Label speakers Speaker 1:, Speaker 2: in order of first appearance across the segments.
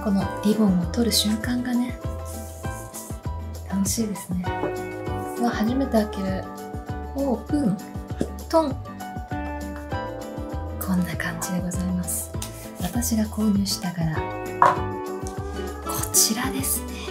Speaker 1: このリボンを取る瞬間がね、楽しいですね。うわ、初めて開ける。オープン、トン。こんな感じでございます。私が購入した柄、こちらですね。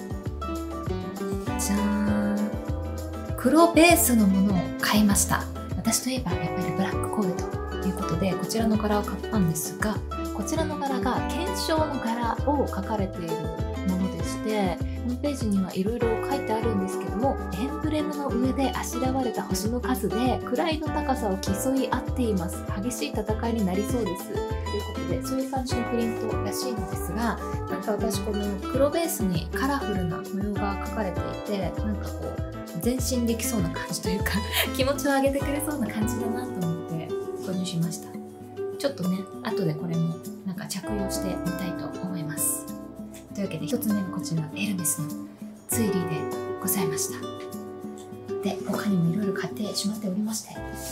Speaker 1: じゃーん。黒ベースのものを買いました。私といえばやっぱりブラックコーデということで、こちらの柄を買ったんですが、こちらの柄が検証の柄を描かれているものでして、ホームページにはいろいろ書いてあるんですけども、エンブレムの上であしらわれた星の数で位の高さを競い合っています。激しい戦いになりそうです。ということで、そういう感じのプリントらしいのですが、なんか私この黒ベースにカラフルな模様が描かれていて、なんかこう前進できそうな感じというか気持ちを上げてくれそうな感じだなと思って購入しました。ちょっとね、後でこれもなんか着用してみたいと思います。というわけで1つ目がこちら、エルメスのツイリーでございました。で、他にもいろいろ買ってしまっておりまして。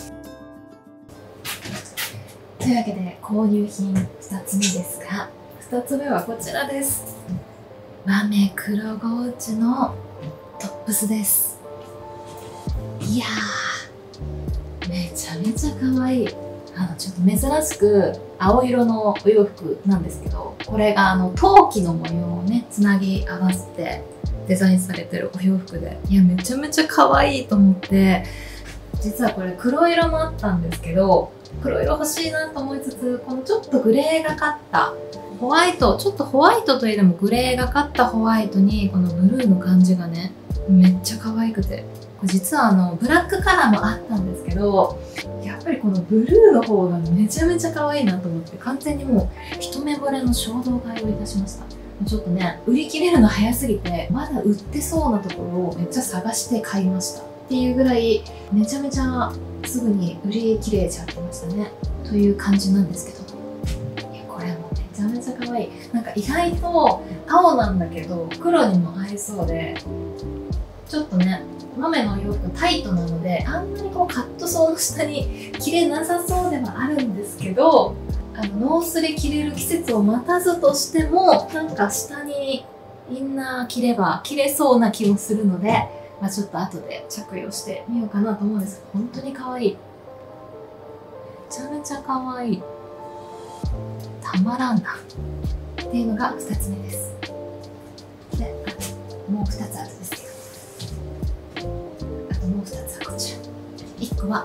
Speaker 1: というわけで購入品2つ目ですが、2つ目はこちらです。和目黒ゴーチのトップスです。いやー、めちゃめちゃ可愛い。ちょっと珍しく青色のお洋服なんですけど、これが陶器の模様をね、つなぎ合わせてデザインされてるお洋服で、いや、めちゃめちゃ可愛いと思って、実はこれ黒色もあったんですけど、黒色欲しいなと思いつつ、このちょっとグレーがかったホワイト、ちょっとホワイトといえどもグレーがかったホワイトにこのブルーの感じがね、めっちゃ可愛くて、これ実はブラックカラーもあったんですけど、やっぱりこのブルーの方がめちゃめちゃ可愛いなと思って、完全にもう一目惚れの衝動買いをいたしました。ちょっとね、売り切れるの早すぎて、まだ売ってそうなところをめっちゃ探して買いましたっていうぐらい、めちゃめちゃすぐに売り切れちゃってましたね。という感じなんですけど、いや、これもめちゃめちゃ可愛い。なんか意外と青なんだけど黒にも合いそうで、ちょっとね、豆のお洋服タイトなので、あんまりこうカットソーの下に着れなさそうではあるんですけど、ノースリ着れる季節を待たずとしても、なんか下にインナー着れば着れそうな気もするので、まあ、ちょっと後で着用してみようかなと思うんですが、本当に可愛い。めちゃめちゃ可愛い。たまらんな。っていうのが2つ目です。で、もう2つあるんですけど、あともう2つはこちら。1個は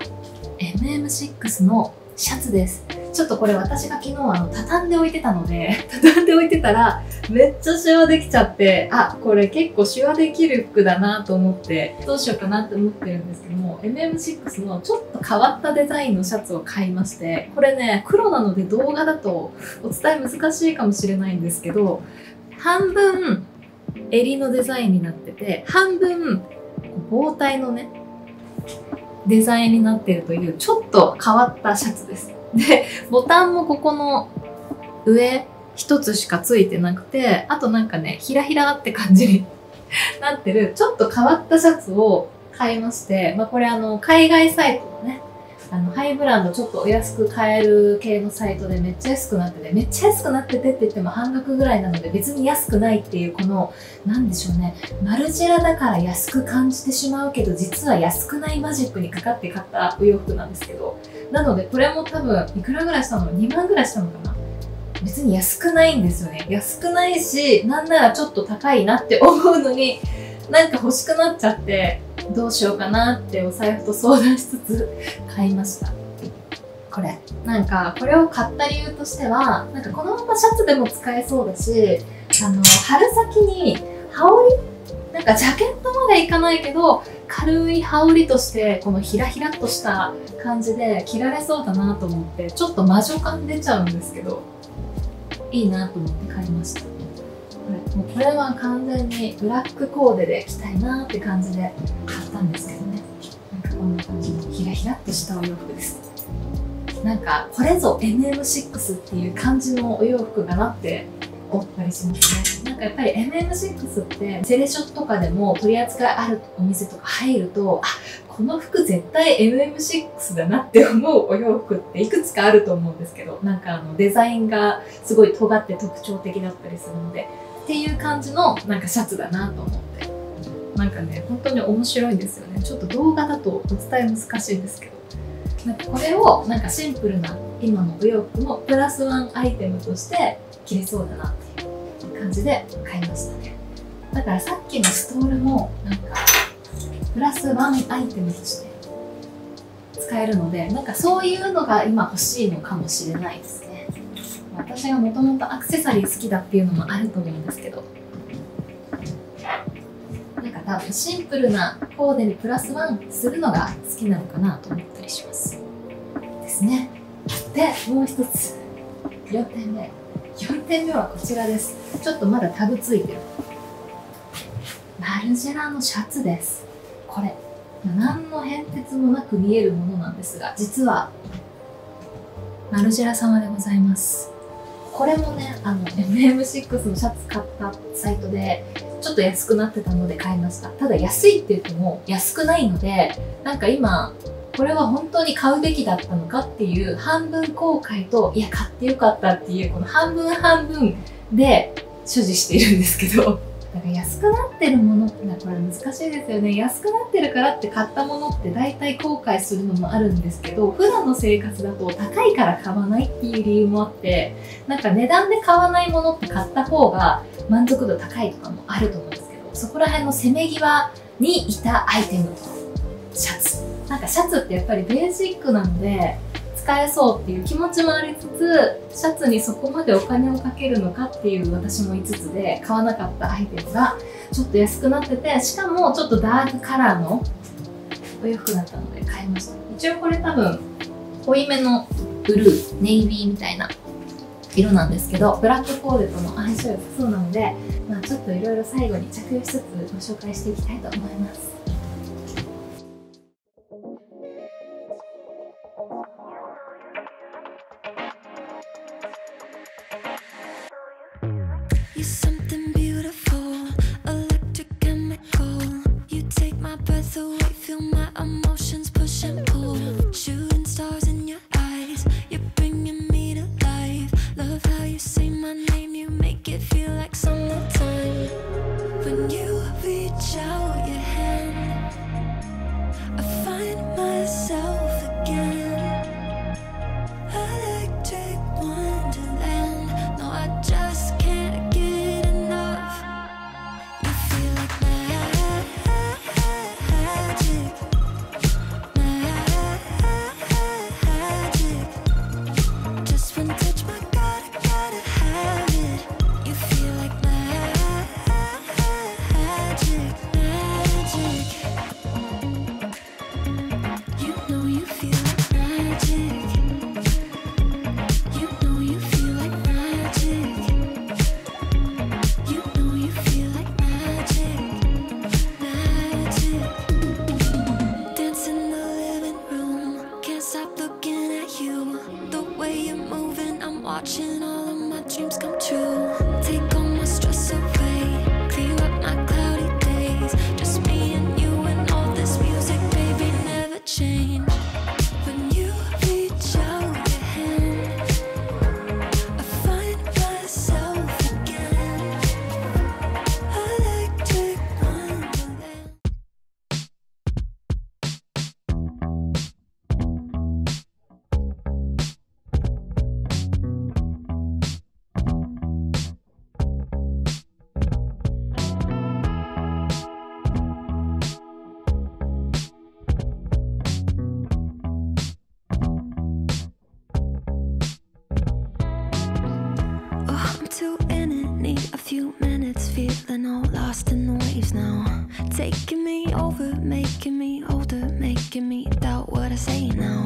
Speaker 1: MM6 のシャツです。ちょっとこれ私が昨日畳んでおいてたので、畳んでおいてたらめっちゃシワできちゃって、あ、これ結構シワできる服だなと思って、どうしようかなって思ってるんですけども、MM6 のちょっと変わったデザインのシャツを買いまして、これね、黒なので動画だとお伝え難しいかもしれないんですけど、半分襟のデザインになってて、半分包帯のね、デザインになっているというちょっと変わったシャツです。で、ボタンもここの上一つしかついてなくて、あとなんかね、ひらひらって感じになってる、ちょっと変わったシャツを買いまして、まあこれ海外サイトのね、ハイブランドちょっとお安く買える系のサイトでめっちゃ安くなってて、めっちゃ安くなっててって言っても半額ぐらいなので別に安くないっていう、この、なんでしょうね、マルジェラだから安く感じてしまうけど、実は安くないマジックにかかって買ったお洋服なんですけど、なのでこれも多分いくらぐらいしたの ?2 万ぐらいしたのかな。別に安くないんですよね。安くないし、なんならちょっと高いなって思うのに、なんか欲しくなっちゃって、どうしようかなってお財布と相談しつつ買いました。これ。なんか、これを買った理由としては、なんかこのままシャツでも使えそうだし、春先に羽織、なんかジャケットまでいかないけど、軽い羽織として、このひらひらっとした感じで着られそうだなと思って、ちょっと魔女感出ちゃうんですけど、いいなと思って買いました。もうこれは完全にブラックコーデで着たいなって感じで買ったんですけどね。なんかこんな感じのひらひらっとしたお洋服です。なんかこれぞ MM6 っていう感じのお洋服だなって思ったりしますね。なんかやっぱり MM6 ってセレショとかでも取り扱いあるお店とか入ると、あ、 この服絶対 MM6 だなって思うお洋服っていくつかあると思うんですけど、なんかデザインがすごい尖って特徴的だったりするので、っていう感じのなんかシャツだなと思って、なんかね、本当に面白いんですよね。ちょっと動画だとお伝え難しいんですけど、なんかこれをなんかシンプルな今のお洋服のプラスワンアイテムとして着れそうだなっていう感じで買いましたね。だからさっきのストールもなんかプラスワンアイテムとして使えるので、なんかそういうのが今欲しいのかもしれないですね。私がもともとアクセサリー好きだっていうのもあると思うんですけど、なんか多分シンプルなコーデにプラスワンするのが好きなのかなと思ったりしますですね。で、もう一つ4点目。4点目はこちらです。ちょっとまだタグついてるマルジェラのシャツです。これ何の変哲もなく見えるものなんですが、実はマルジェラ様でございます。これもね、MM6 のシャツ買ったサイトでちょっと安くなってたので買いました。ただ安いって言っても安くないので、なんか今これは本当に買うべきだったのかっていう半分後悔と、いや買ってよかったっていうこの半分半分で所持しているんですけど、だから安くなってるものってこれ難しいですよね。安くなってるからって買ったものって大体後悔するのもあるんですけど、普段の生活だと高いから買わないっていう理由もあって、なんか値段で買わないものって買った方が満足度高いとかもあると思うんですけど、そこら辺のせめぎ合にいたアイテムとシャツ。なんかシャツってやっぱりベーシックなので使えそうっていう気持ちもありつつ、シャツにそこまでお金をかけるのかっていう私も5つで買わなかったアイテムがちょっと安くなってて、しかもちょっとダークカラーのお洋服だったので買いました。一応これ多分濃いめのブルー、ネイビーみたいな色なんですけど、ブラックコーデとの相性良さそうなので、ちょっといろいろ最後に着用しつつご紹介していきたいと思います。
Speaker 2: You're something beautiful, electric chemical. You take my breath away, feel my emotions push and pull. Shooting stars in your eyes, you're bringing me to life. Love how you say my name, you make it feel like summertime. When you reach out your hand, I find myself again. Electric wonderland, no I just can't get enough. You feel like magic, magic. Just one touch, my God, I gotta have it. You feel like magic, magic. You know you feel like magic. You know you feel like magic. You know you feel like magic, magic. Dance in the living room, can't stop looking at you. The way you're moving, I'm watching all of my dreams come true. Take all my stress away, clear up my cloudy days. Just me and you and all this music, baby, never change. When you reach out your hand, I find myself again. Electric wonderland. Oh, I'm too in it, need a few minutes, feeling all lost in the waves now. Taking me over, making me older, making me doubt what I say now.